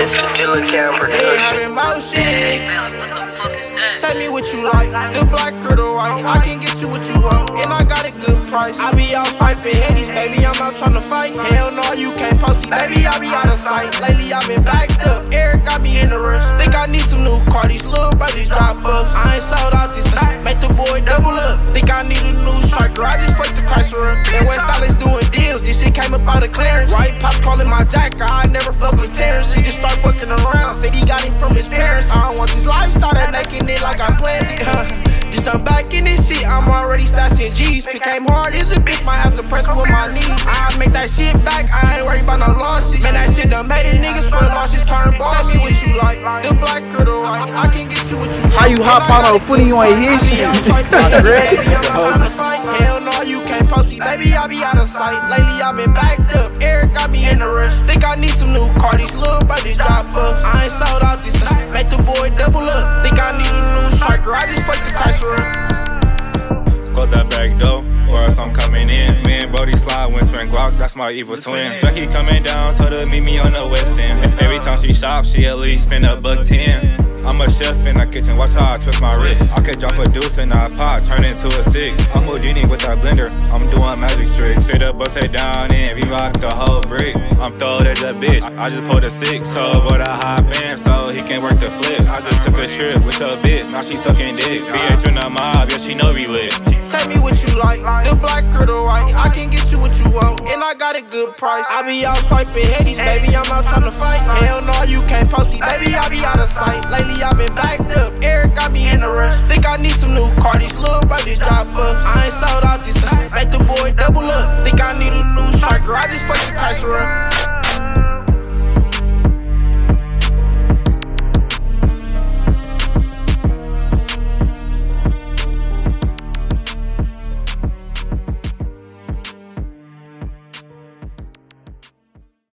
This is Gillaspikelee production. Having motion. What the fuck is that? Tell me what you like, the black or the white. I can get you what you want, and I got a good price. I be out swiping headies, baby, I'm out tryna fight. Hell no, you can't post me, baby, I be out of sight. Lately I been backed up, Eric got me in the rush. Think I need some new car, these little brothers drop buffs. I ain't sold out this stuff, make the boy double up. Think I need a new striker, I just fucked the Chrysler up. And West Dallas doing deals, this shit came up out of clearance. White Pops calling my jack, I never fuck with Terrence. He just start fucking around, said he got it from his parents. I don't want this lifestyle, that making it like I planned it. Just I'm back in this shit, I'm already stashing G's. Became hard as a bitch, might have to press with my knees. I make that shit back, I ain't worried about no losses. Man, that shit done made a nigga swear losses turn bosses. Tell me what you like, the black or the white. I can get you what you want. How you hop on a footy, you ain't hear shit? Baby, I'm not tryna fight. Hell no, you can't post me, baby, I be out of sight. Lately I been backed up, Eric got me in the rush. Think I need some new car, these little brothers drop buffs. I ain't sold out this stuff, make the boy double up. Think I need a new striker, I just fucked the Chrysler up. Close that back door, or else I'm coming in. Me and Brody slide when twin Glock, that's my evil twin. Jackie coming down, told her meet me on the West End. Every time she shop, she at least spend $110. I'm a chef in the kitchen, watch how I twist my wrist. I could drop a deuce in a pot, turn into a six. I'm Houdini with that blender, I'm doing magic tricks. Fit up, bust it down in, we rock the whole brick. I'm throwed as a bitch, I just pulled a 6. So but I hop in, so he can work the flip. I just took a trip with your bitch, now she sucking dick. BHM in the mob, yeah she know we lit. Tell me what you like, the black or the white. I can get you what you want, and I got a good price. I be out swiping headies, baby, I'm out tryna fight. Hell no, you can't post me, baby, I be out of sight. Lately I been backed up, Eric got me in the rush. Think I need some new car, these little brothers drop buffs. I ain't sold out this stuff, make the boy double up. Think I need a new striker, I just fucked the Chrysler up.